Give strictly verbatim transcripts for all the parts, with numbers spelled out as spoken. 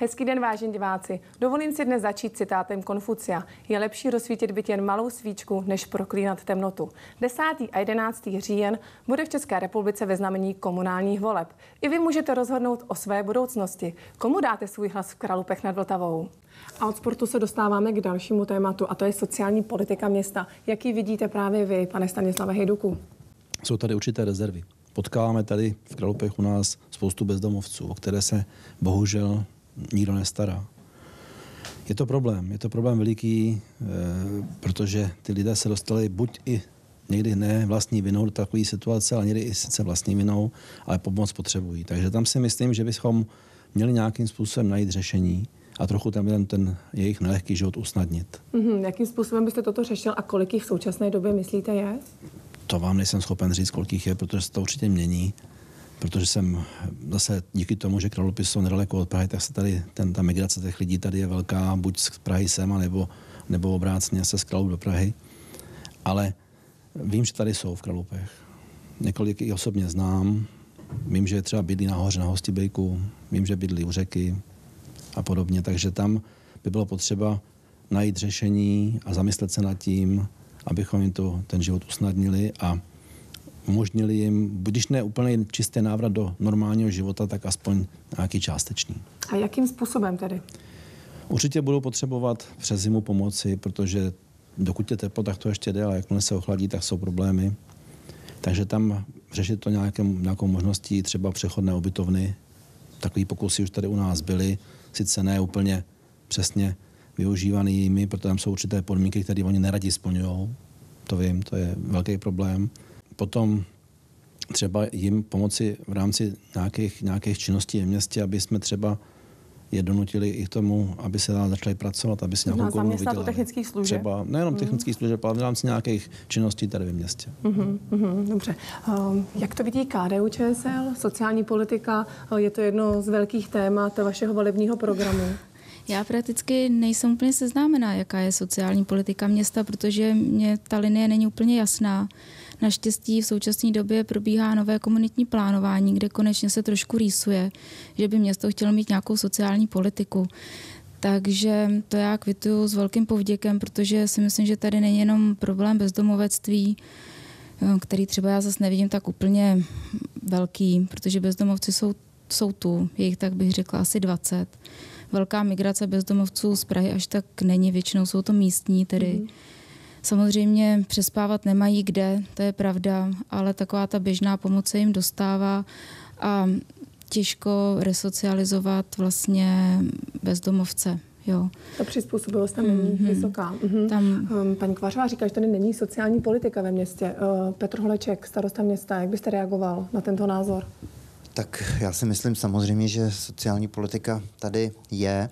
Hezký den, vážení diváci. Dovolím si dnes začít citátem Konfucia. Je lepší rozsvítit byt jen malou svíčku, než proklínat temnotu. desátý a jedenáctý říjen bude v České republice ve znamení komunálních voleb. I vy můžete rozhodnout o své budoucnosti. Komu dáte svůj hlas v Kralupech nad Vltavou? A od sportu se dostáváme k dalšímu tématu, a to je sociální politika města. Jaký vidíte právě vy, pane Stanislave Hejduku? Jsou tady určité rezervy. Potkáváme tady v Kralupech u nás spoustu bezdomovců, o které se bohužel nikdo nestará. Je to problém, je to problém veliký, e, protože ty lidé se dostali buď i někdy ne vlastní vinou do takové situace, ale někdy i sice vlastní vinou, ale pomoc potřebují. Takže tam si myslím, že bychom měli nějakým způsobem najít řešení a trochu ten, ten jejich nelehký život usnadnit. Mm-hmm. Jakým způsobem byste toto řešil a kolik jich v současné době myslíte je? To vám nejsem schopen říct, kolik jich je, protože se to určitě mění. Protože jsem zase díky tomu, že Kralupy jsou nedaleko od Prahy, tak se tady ten, ta migrace těch lidí tady je velká, buď z Prahy sem, nebo, nebo obráceně se z Kralup do Prahy. Ale vím, že tady jsou v Kralupech. Několik jich osobně znám. Vím, že třeba bydlí nahoře na Hostibejku, vím, že bydlí u řeky a podobně. Takže tam by bylo potřeba najít řešení a zamyslet se nad tím, abychom jim to, ten život usnadnili a umožnili jim, když ne úplně čistý návrat do normálního života, tak aspoň nějaký částečný. A jakým způsobem tedy? Určitě budou potřebovat přes zimu pomoci, protože dokud je teplo, tak to ještě jde, ale jakmile se ochladí, tak jsou problémy. Takže tam řešit to nějaké, nějakou možností, třeba přechodné ubytovny. Takový pokusy už tady u nás byly, sice ne úplně přesně využívaný jimi, protože tam jsou určité podmínky, které oni neradi splňují. To vím, to je velký problém. Potom třeba jim pomoci v rámci nějakých, nějakých činností ve městě, aby jsme třeba je donutili i k tomu, aby se začali pracovat, aby si nějakou korunu vydělali. Technických služeb. Třeba nejenom technických služeb, ale v rámci nějakých činností tady ve městě. Mm-hmm, mm-hmm, dobře. Um, jak to vidí K D U Č S L? Sociální politika, je to jedno z velkých témat vašeho volebního programu. Já prakticky nejsem úplně seznámená, jaká je sociální politika města, protože mě ta linie není úplně jasná. Naštěstí v současné době probíhá nové komunitní plánování, kde konečně se trošku rýsuje, že by město chtělo mít nějakou sociální politiku. Takže to já kvituju s velkým povděkem, protože si myslím, že tady není jenom problém bezdomovectví, který třeba já zase nevidím tak úplně velký, protože bezdomovci jsou, jsou tu, je jich tak bych řekla asi dvacet. Velká migrace bezdomovců z Prahy až tak není, většinou jsou to místní, tedy mm. samozřejmě přespávat nemají kde, to je pravda, ale taková ta běžná pomoc se jim dostává a těžko resocializovat vlastně bezdomovce. Jo. Ta přizpůsobivost tam není mm-hmm. vysoká. Mm-hmm. Tam... Paní Kvařová říká, že tady není sociální politika ve městě. Petr Holeček, starosta města, jak byste reagoval na tento názor? Tak já si myslím samozřejmě, že sociální politika tady je.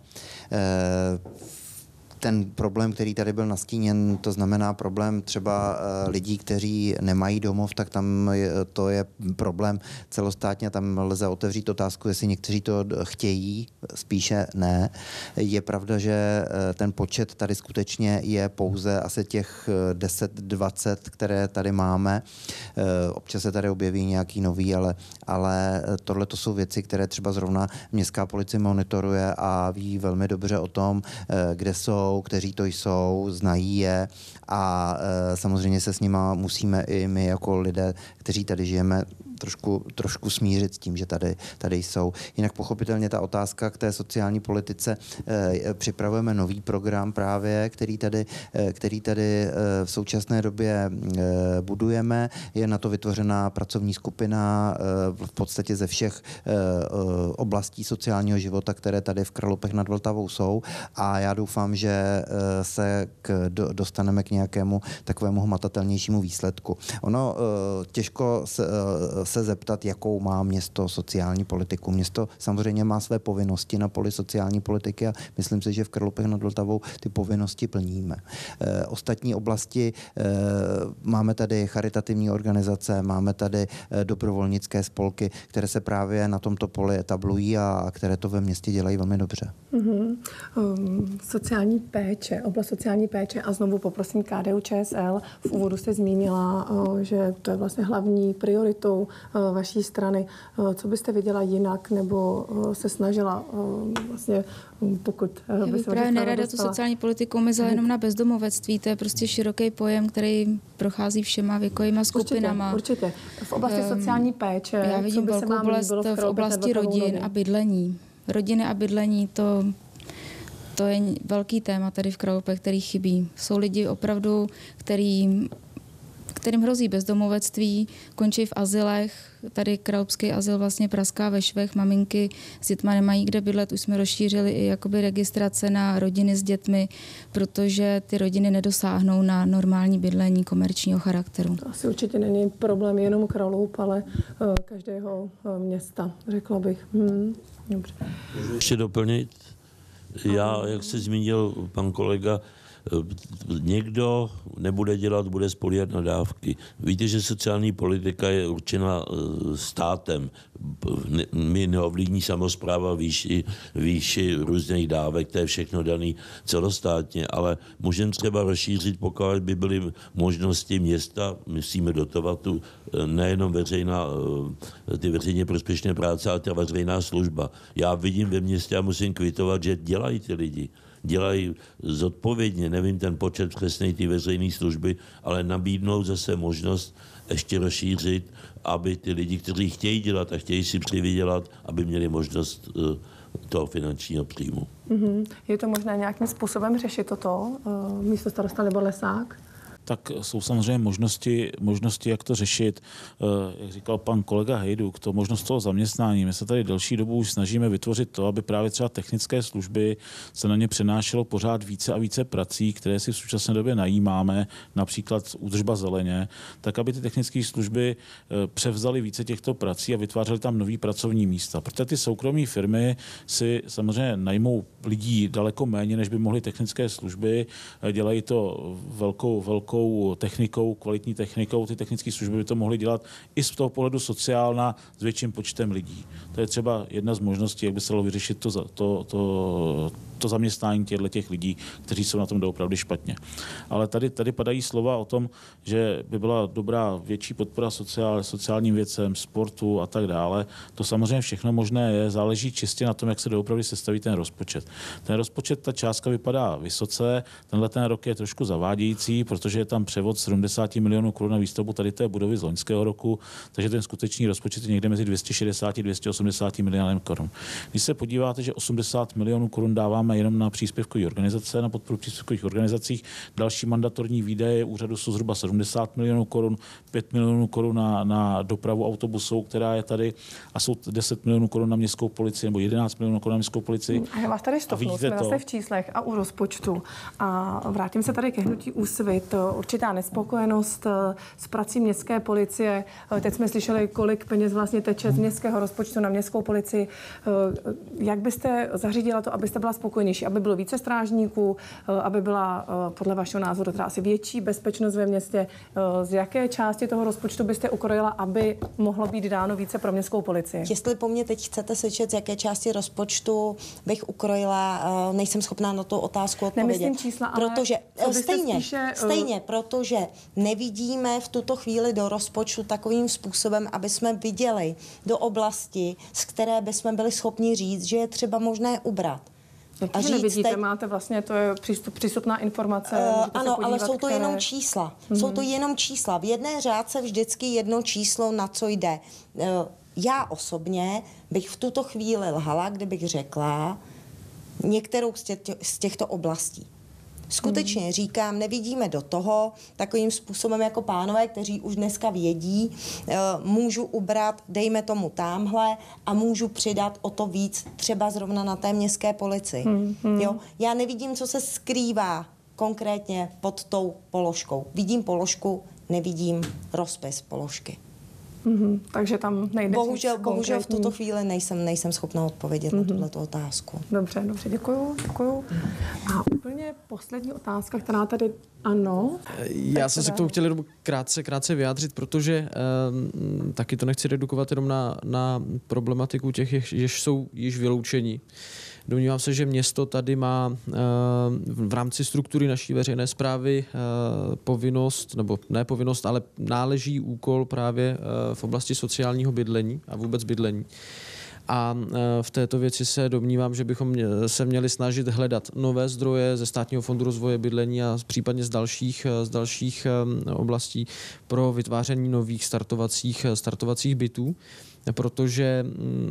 Ten problém, který tady byl nastíněn, to znamená problém třeba lidí, kteří nemají domov, tak tam je, to je problém celostátně. Tam lze otevřít otázku, jestli někteří to chtějí, spíše ne. Je pravda, že ten počet tady skutečně je pouze asi těch deset dvacet, které tady máme. Občas se tady objeví nějaký nový, ale, ale tohle to jsou věci, které třeba zrovna městská policie monitoruje a ví velmi dobře o tom, kde jsou, kteří to jsou, znají je a e, samozřejmě se s nima musíme i my jako lidé, kteří tady žijeme, trošku, trošku smířit s tím, že tady, tady jsou. Jinak pochopitelně ta otázka k té sociální politice, e, připravujeme nový program právě, který tady, e, který tady e, v současné době e, budujeme. Je na to vytvořená pracovní skupina e, v podstatě ze všech e, oblastí sociálního života, které tady v Kralupech nad Vltavou jsou a já doufám, že se k, do, dostaneme k nějakému takovému hmatatelnějšímu výsledku. Ono e, těžko se, se zeptat, jakou má město sociální politiku. Město samozřejmě má své povinnosti na poli sociální politiky a myslím si, že v Kralupech nad Vltavou ty povinnosti plníme. E, ostatní oblasti, e, máme tady charitativní organizace, máme tady e, dobrovolnické spolky, které se právě na tomto poli etablují a, a které to ve městě dělají velmi dobře. Mm-hmm. Um, sociální péče, oblast sociální péče a znovu poprosím K D U Č S L. V úvodu jste zmínila, že to je vlastně hlavní prioritou vaší strany. Co byste viděla jinak nebo se snažila vlastně, pokud Já by bych se právě nerada tu sociální politiku omezila jenom na bezdomovectví. To je prostě široký pojem, který prochází všema věkovýma skupinama. Určitě, určitě. V oblasti um, sociální péče, já vidím velkou oblast v, v oblasti rodin a bydlení. Rodiny a bydlení, to, to je velký téma tady v Kralupech, který chybí. Jsou lidi opravdu, který, kterým hrozí bezdomovectví, končí v azylech. Tady kralupský azyl vlastně praská ve švech, maminky s dětma nemají kde bydlet. Už jsme rozšířili i jakoby registrace na rodiny s dětmi, protože ty rodiny nedosáhnou na normální bydlení komerčního charakteru. To asi určitě není problém jenom Kralup, ale uh, každého uh, města, řekla bych. Hmm. Dobře. Můžu ještě doplnit? Já, jak se zmínil pan kolega, někdo nebude dělat, bude spolíhat na dávky. Víte, že sociální politika je určena státem. My neovlivní samospráva výši, výši různých dávek, to je všechno daný celostátně, ale můžeme třeba rozšířit, pokud by byly možnosti města, musíme dotovat tu nejenom veřejná, ty veřejně prospěšné práce, ale ta veřejná služba. Já vidím ve městě a musím kvitovat, že dělají ty lidi. Dělají zodpovědně, nevím ten počet přesnej ty veřejné služby, ale nabídnou zase možnost ještě rozšířit, aby ty lidi, kteří chtějí dělat a chtějí si přivydělat, aby měli možnost uh, toho finančního příjmu. Mm-hmm. Je to možné nějakým způsobem řešit toto, uh, místo starosta Libor Lesák? Tak jsou samozřejmě možnosti, možnosti, jak to řešit. Jak říkal pan kolega Hejduk, to možnost toho zaměstnání. My se tady delší dobu už snažíme vytvořit to, aby právě třeba technické služby se na ně přenášelo pořád více a více prací, které si v současné době najímáme, například údržba zeleně, tak aby ty technické služby převzaly více těchto prací a vytvářely tam nový pracovní místa. Protože ty soukromé firmy si samozřejmě najmou lidí daleko méně, než by mohly technické služby. Dělají to velkou, velkou technikou, kvalitní technikou. Ty technické služby by to mohly dělat i z toho pohledu sociálna s větším počtem lidí. To je třeba jedna z možností, jak by se dalo vyřešit to, to, to, to zaměstnání těchto těch lidí, kteří jsou na tom doopravdy špatně. Ale tady, tady padají slova o tom, že by byla dobrá větší podpora sociál, sociálním věcem, sportu a tak dále. To samozřejmě všechno možné je, záleží čistě na tom, jak se doopravdy sestaví ten rozpočet. Ten rozpočet, ta částka vypadá vysoce, tenhle ten rok je trošku zavádějící, protože je tam převod sedmdesát milionů korun na výstavbu tady té budovy z loňského roku, takže ten skutečný rozpočet je někde mezi dvě stě šedesát a dvě stě osmdesát milionů korun. Když se podíváte, že osmdesát milionů korun dáváme jenom na příspěvkové organizace, na podporu příspěvkových organizacích, další mandatorní výdaje úřadu jsou zhruba sedmdesát milionů korun, pět milionů korun na, na dopravu autobusů, která je tady, a jsou deset milionů korun na městskou policii nebo jedenáct milionů korun na městskou policii. A já vás tady stopnu, jsme zase v číslech a u rozpočtu. A vrátím se tady ke hnutí Úsvit. Určitá nespokojenost s prací městské policie. Teď jsme slyšeli, kolik peněz vlastně teče z městského rozpočtu na městskou policii. Jak byste zařídila to, abyste byla spokojenější? Aby bylo více strážníků, aby byla podle vašeho názoru teda asi větší bezpečnost ve městě? Z jaké části toho rozpočtu byste ukrojila, aby mohlo být dáno více pro městskou policii? Jestli po mně teď chcete slyšet, z jaké části rozpočtu bych ukrojila, nejsem schopná na tu otázku odpovědět. Nemyslím čísla, ale protože stejně, spíše, stejně, protože nevidíme v tuto chvíli do rozpočtu takovým způsobem, aby jsme viděli do oblasti, z které bychom byli schopni říct, že je třeba možné ubrat. A říct, nevidíte, teď, máte vlastně, to je přístup, přístupná informace. Uh, ano, ale jsou to které... jenom čísla. Mm-hmm. Jsou to jenom čísla. V jedné řádce vždycky jedno číslo, na co jde. Uh, já osobně bych v tuto chvíli lhala, kdybych řekla některou z, tě, z těchto oblastí. Skutečně hmm. říkám, nevidíme do toho takovým způsobem jako pánové, kteří už dneska vědí, můžu ubrat, dejme tomu támhle a můžu přidat o to víc třeba zrovna na té městské policii. Hmm. Jo? Já nevidím, co se skrývá konkrétně pod tou položkou. Vidím položku, nevidím rozpis položky. Mm-hmm. Takže tam nejde. Bohužel, bohužel v tuto chvíli nejsem, nejsem schopná odpovědět mm-hmm. na tuto otázku. Dobře, dobře, děkuju, děkuju. A úplně poslední otázka, která tady, ano. Já jsem se k tomu chtěl jenom krátce, krátce vyjádřit, protože um, taky to nechci redukovat jenom na, na problematiku těch, jež jsou již vyloučení. domnívám se, že město tady má v rámci struktury naší veřejné správy povinnost, nebo ne povinnost, ale náleží úkol právě v oblasti sociálního bydlení a vůbec bydlení. A v této věci se domnívám, že bychom se měli snažit hledat nové zdroje ze Státního fondu rozvoje bydlení a případně z dalších, z dalších oblastí pro vytváření nových startovacích, startovacích bytů. Protože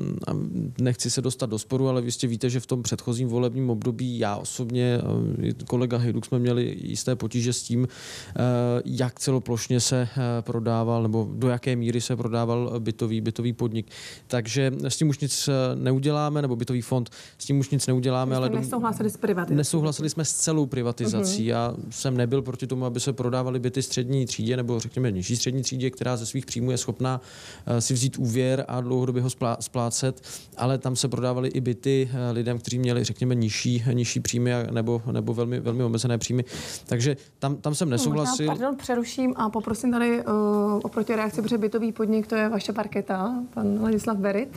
nechci se dostat do sporu, ale vy jistě víte, že v tom předchozím volebním období já osobně, kolega Hejduk, jsme měli jisté potíže s tím, jak celoplošně se prodával nebo do jaké míry se prodával bytový, bytový podnik. Takže s tím už nic neuděláme, nebo bytový fond, s tím už nic neuděláme. Ale nesouhlasili s privatizací. Nesouhlasili jsme s celou privatizací. Uh-huh. Já jsem nebyl proti tomu, aby se prodávaly byty střední třídě nebo řekněme nižší střední třídě, která ze svých příjmů je schopná si vzít úvěr a dlouhodobě ho splácet, ale tam se prodávaly i byty lidem, kteří měli, řekněme, nižší, nižší příjmy nebo, nebo velmi, velmi omezené příjmy. Takže tam, tam jsem nesouhlasil. Možná, pardon, přeruším a poprosím tady uh, oproti reakci, protože bytový podnik, to je vaše parketa, pan Ladislav Berit.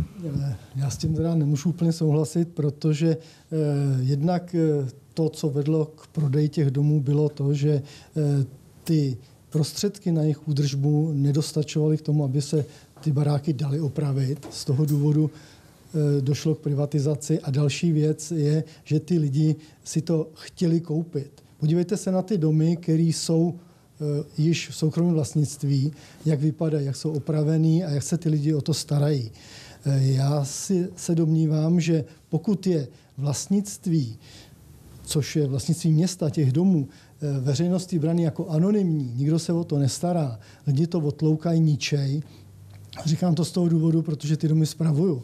Já s tím teda nemůžu úplně souhlasit, protože eh, jednak eh, to, co vedlo k prodeji těch domů, bylo to, že eh, ty prostředky na jejich údržbu nedostačovaly k tomu, aby se ty baráky daly opravit. Z toho důvodu e, došlo k privatizaci. A další věc je, že ty lidi si to chtěli koupit. Podívejte se na ty domy, které jsou e, již v soukromém vlastnictví, jak vypadají, jak jsou opravený a jak se ty lidi o to starají. E, já si se domnívám, že pokud je vlastnictví, což je vlastnictví města, těch domů, veřejnosti braný jako anonymní, nikdo se o to nestará, lidi to otloukají, ničej. Říkám to z toho důvodu, protože ty domy spravuju.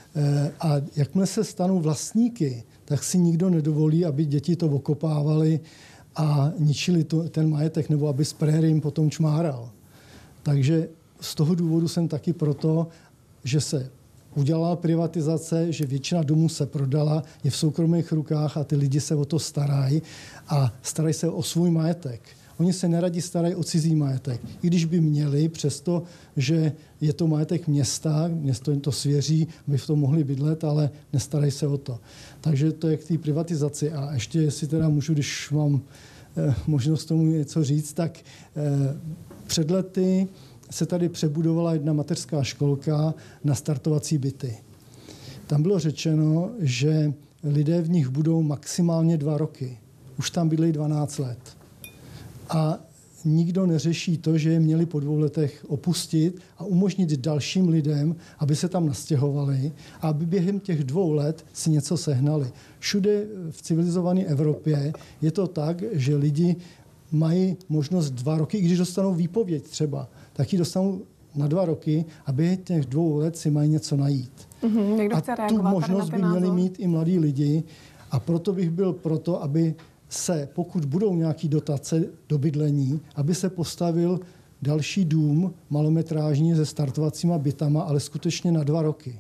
A jakmile se stanou vlastníky, tak si nikdo nedovolí, aby děti to okopávali a ničili to, ten majetek, nebo aby sprér jim potom čmáral. Takže z toho důvodu jsem taky proto, že se udělala privatizace, že většina domů se prodala, je v soukromých rukách a ty lidi se o to starají a starají se o svůj majetek. Oni se neradi starají o cizí majetek, i když by měli, přesto, že je to majetek města, město jim to svěří, aby v tom mohli bydlet, ale nestarají se o to. Takže to je k té privatizaci. A ještě, jestli teda můžu, když mám eh, možnost tomu něco říct, tak eh, před lety se tady přebudovala jedna mateřská školka na startovací byty. Tam bylo řečeno, že lidé v nich budou maximálně dva roky. Už tam bydlejí dvanáct let. A nikdo neřeší to, že je měli po dvou letech opustit a umožnit dalším lidem, aby se tam nastěhovali a aby během těch dvou let si něco sehnali. Všude v civilizované Evropě je to tak, že lidi mají možnost dva roky, i když dostanou výpověď třeba, tak ji dostanou na dva roky a během těch dvou let si mají něco najít. Mm-hmm, a tu možnost by měli mít i mladí lidi a proto bych byl proto, aby se, pokud budou nějaké dotace do bydlení, aby se postavil další dům malometrážní se startovacíma bytama, ale skutečně na dva roky.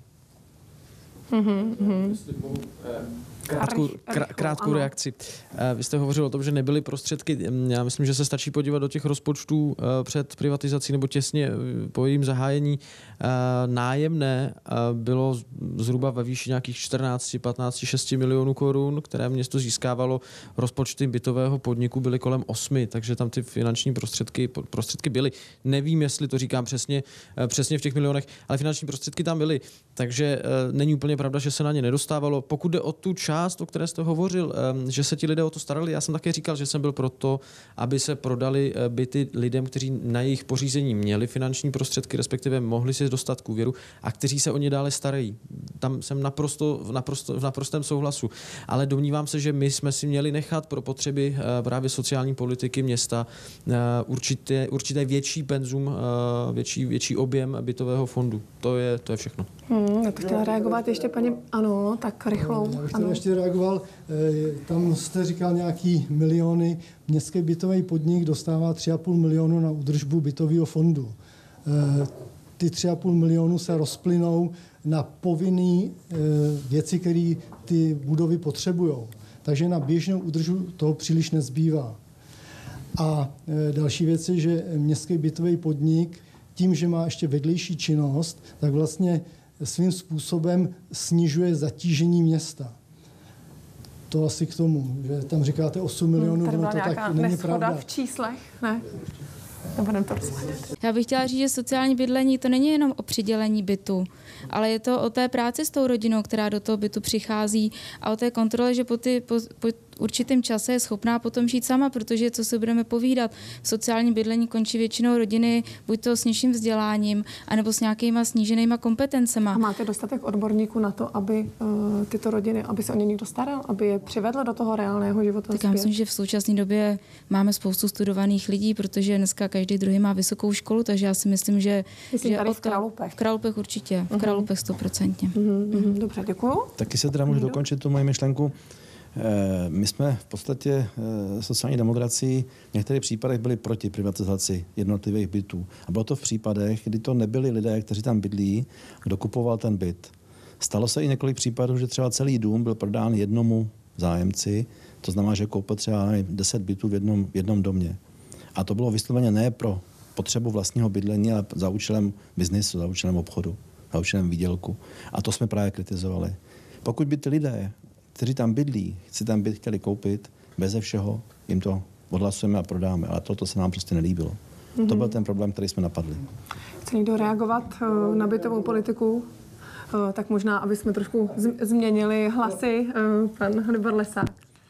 Mm-hmm. Krátkou, krá, krátkou reakci. Vy jste hovořil o tom, že nebyly prostředky. Já myslím, že se stačí podívat do těch rozpočtů před privatizací nebo těsně po jejím zahájení. Nájemné bylo zhruba ve výši nějakých čtrnáct, patnáct, šest milionů korun, které město získávalo. Rozpočty bytového podniku byly kolem osmi, takže tam ty finanční prostředky, prostředky byly. Nevím, jestli to říkám přesně, přesně v těch milionech, ale finanční prostředky tam byly. Takže není úplně pravda, že se na ně nedostávalo. Pokud jde o tu část, o které jste hovořil, že se ti lidé o to starali, já jsem také říkal, že jsem byl proto, aby se prodali byty lidem, kteří na jejich pořízení měli finanční prostředky, respektive mohli si dostat k úvěru a kteří se o ně dále starají. Tam jsem naprosto, v, naprosto, v naprostém souhlasu. Ale domnívám se, že my jsme si měli nechat pro potřeby právě sociální politiky města určité, určité větší penzum, větší, větší objem bytového fondu. To je, to je všechno. Hmm, já bych chtěla reagovat ještě paní, ano, tak rychlou. Já bych chtěla ještě reagoval, tam jste říkal nějaký miliony, městský bytový podnik dostává tři a půl milionu na údržbu bytového fondu. Ty tři a půl milionu se rozplynou na povinné věci, které ty budovy potřebují. Takže na běžnou údržbu toho příliš nezbývá. A další věc je, že městský bytový podnik tím, že má ještě vedlejší činnost, tak vlastně svým způsobem snižuje zatížení města. to asi k tomu, že tam říkáte osm milionů, Tady ono byla to nějaká tak není neshoda pravda. v číslech, ne? Nebudem to rozvádět. Já bych chtěla říct, že sociální bydlení to není jenom o přidělení bytu, ale je to o té práci s tou rodinou, která do toho bytu přichází a o té kontrole, že po, ty, po, po určitém čase je schopná potom žít sama, protože co si budeme povídat, v sociálním bydlení končí většinou rodiny buď to s nižším vzděláním, anebo s nějakýma sníženýma kompetencema. A máte dostatek odborníků na to, aby uh, tyto rodiny, aby se o ně někdo staral, aby je přivedl do toho reálného života? Tak já myslím, že v současné době máme spoustu studovaných lidí, protože dneska každý druhý má vysokou školu, takže já si myslím, že... Myslím že tady o v to- Kralupech. V Kralupech určitě, v Kralupech stoprocentně. Uh-huh, uh-huh. Dobře, děkuju. Taky se teda můžu dokončit tu moji myšlenku. Eh, My jsme v podstatě eh, sociální demokracii v některých případech byli proti privatizaci jednotlivých bytů. A bylo to v případech, kdy to nebyli lidé, kteří tam bydlí, kdo kupoval ten byt. Stalo se i několik případů, že třeba celý dům byl prodán jednomu zájemci, to znamená, že koupil třeba deset bytů v jednom, v jednom domě. A to bylo vysloveně ne pro potřebu vlastního bydlení, ale za účelem biznisu, za účelem obchodu, za účelem výdělku. A to jsme právě kritizovali. Pokud by ty lidé, kteří tam bydlí, si tam byt chtěli koupit, beze všeho jim to odhlasujeme a prodáme. Ale toto se nám prostě nelíbilo. Mm-hmm. To byl ten problém, který jsme napadli. Chce někdo reagovat uh, na bytovou politiku? Uh, tak možná, aby jsme trošku z- změnili hlasy. Uh, pan Libor Lesák.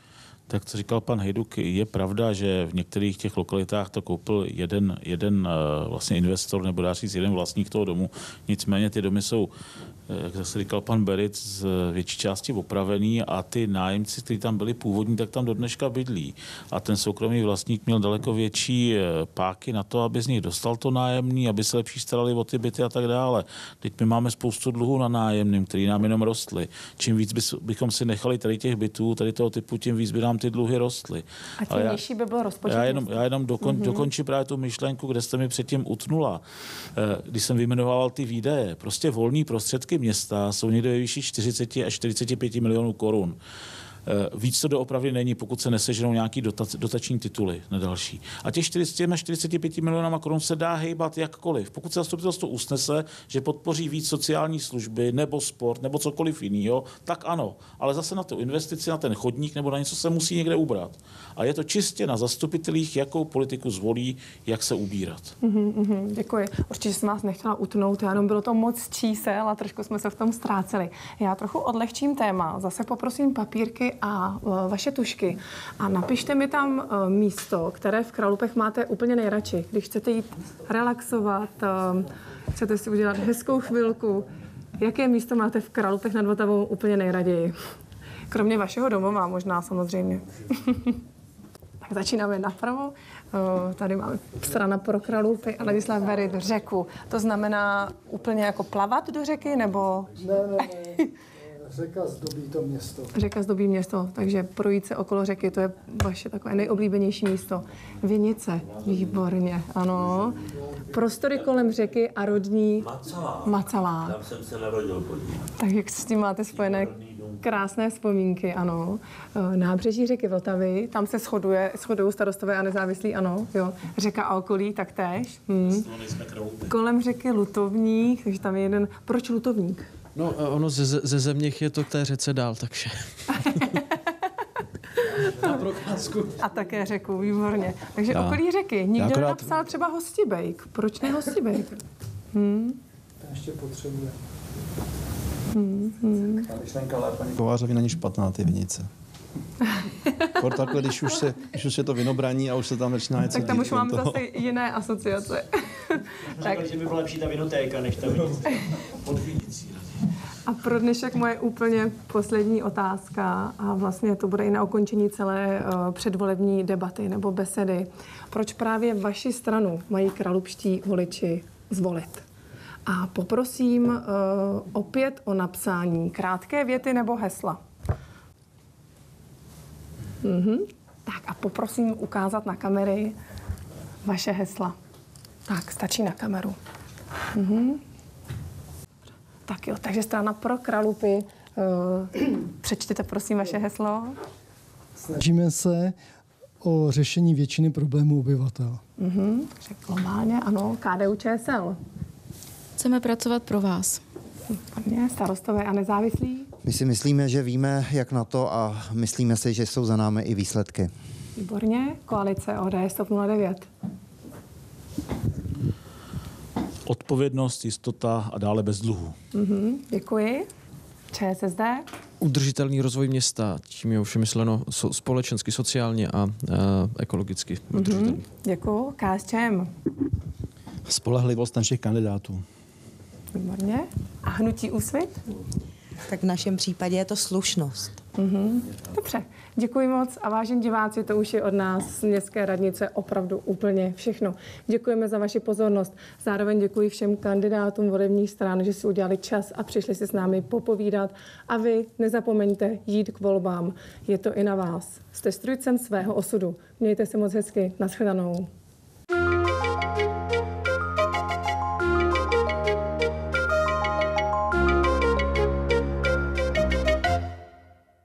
Tak co říkal pan Hejduk, je pravda, že v některých těch lokalitách to koupil jeden, jeden vlastně investor, nebo dá říct jeden vlastník toho domu. Nicméně ty domy jsou, jak zase říkal pan Berit, z větší části opravený a ty nájemci, kteří tam byli původní, tak tam do dneška bydlí. A ten soukromý vlastník měl daleko větší páky na to, aby z nich dostal to nájemný, aby se lepší starali o ty byty a tak dále. Teď my máme spoustu dluhů na nájemným, který nám jenom rostly. Čím víc bychom si nechali tady těch bytů, tady toho typu, tím víc by nám ty dluhy rostly. A tím nižší by byl rozpočet. Já jenom, já jenom dokon, mm-hmm. dokončím právě tu myšlenku, kde jste mi předtím utnula. Když jsem vyjmenoval ty výdaje, prostě volný prostředky města jsou někde ve výši čtyřicet až čtyřicet pět milionů korun. Víc to doopravdy není, pokud se neseženou nějaký dotac, dotační tituly na další. A těch čtyřicet až čtyřicet pět milionů korun se dá hejbat jakkoliv. Pokud se zastupitelstvo usnese, že podpoří víc sociální služby nebo sport nebo cokoliv jiného, tak ano. Ale zase na tu investici, na ten chodník nebo na něco se musí někde ubrat. A je to čistě na zastupitelích, jakou politiku zvolí, jak se ubírat. Uhum, uhum, děkuji. Určitě jsem vás nechtěla utnout, jenom bylo to moc čísel a trošku jsme se v tom ztráceli. Já trochu odlehčím téma. Zase poprosím papírky a uh, vaše tušky a napište mi tam uh, místo, které v Kralupech máte úplně nejradši. Když chcete jít relaxovat, uh, chcete si udělat hezkou chvilku, jaké místo máte v Kralupech nad Vltavou úplně nejraději? Kromě vašeho domova možná samozřejmě. Tak začínáme napravo. Tady máme strana pro Kralupy a Ladislav Berit řeku. To znamená úplně jako plavat do řeky, nebo... Ne, ne, ne. Řeka zdobí to město. Řeka zdobí město, takže projít se okolo řeky, to je vaše takové nejoblíbenější místo. Vinice, výborně, ano. Prostory kolem řeky a rodní Macalá. Macalá. Tam jsem se narodil podívat. Tak jak s tím máte spojené krásné vzpomínky, ano. Nábřeží řeky Vltavy, tam se shoduje, shodují starostové a nezávislí, ano, jo. Řeka a okolí taktéž. Hmm. Kolem řeky Lutovník, takže tam je jeden... Proč Lutovník? No, ono ze, ze zeměch je to k té řece dál, takže... Na procházku. A také řeku, výborně. Takže Já. okolí řeky. Nikdo akorát- nenapsal třeba Hostibejk. Proč ne Hostibejk? Hmm. To ještě potřebuje. Hmm, hmm. Kovářovi není špatná ty vinice. Kor takhle, když už, se, když už je to vinobraní a už se tam začíná něco Tak tam dít už mám kolem toho. zase jiné asociace. Tak, že by byla lepší ta vinotéka, než ta vinice. Pod Vinicí. A pro dnešek moje úplně poslední otázka, a vlastně to bude i na ukončení celé uh, předvolební debaty nebo besedy. Proč právě vaši stranu mají kralupští voliči zvolit? A poprosím uh, opět o napsání krátké věty nebo hesla. Mhm. Tak a poprosím ukázat na kamery vaše hesla. Tak, stačí na kameru. Mhm. Tak jo, takže strana pro Kralupy. Uh, přečtěte prosím vaše heslo. Snažíme se o řešení většiny problémů obyvatel. Mhm. Takže globálně, ano, K D U Č S L. Chceme pracovat pro vás. Výborně, starostové a nezávislí. My si myslíme, že víme, jak na to a myslíme si, že jsou za námi i výsledky. Výborně. Koalice O D S TOP nula devět. Odpovědnost, jistota a dále bez dluhu. Mm-hmm, děkuji. ČSSD. Udržitelný rozvoj města, tím je ovšem myšleno so, společensky, sociálně a uh, ekologicky udržitelný. Mm-hmm, děkuji. K S Č M. Spolehlivost našich kandidátů. Výborně. A hnutí Úsvit? Tak v našem případě je to slušnost. Mm-hmm. Dobře, děkuji moc a vážení diváci, to už je od nás z Městské radnice opravdu úplně všechno. Děkujeme za vaši pozornost. Zároveň děkuji všem kandidátům volebních stran, že si udělali čas a přišli si s námi popovídat. A vy nezapomeňte jít k volbám. Je to i na vás. Jste strůjcem svého osudu. Mějte se moc hezky. Nashledanou.